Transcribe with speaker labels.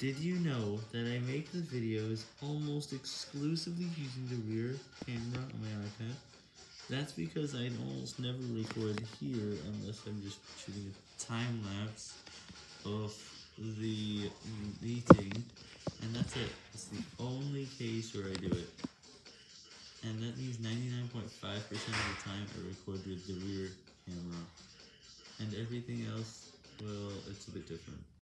Speaker 1: Did you know that I make the videos almost exclusively using the rear camera on my iPad? That's because I almost never record here unless I'm just shooting a time lapse of the meeting, and that's it. It's the only case where I do it. And that means 99.5% of the time I record with the rear camera, and everything else, well, it's a bit different.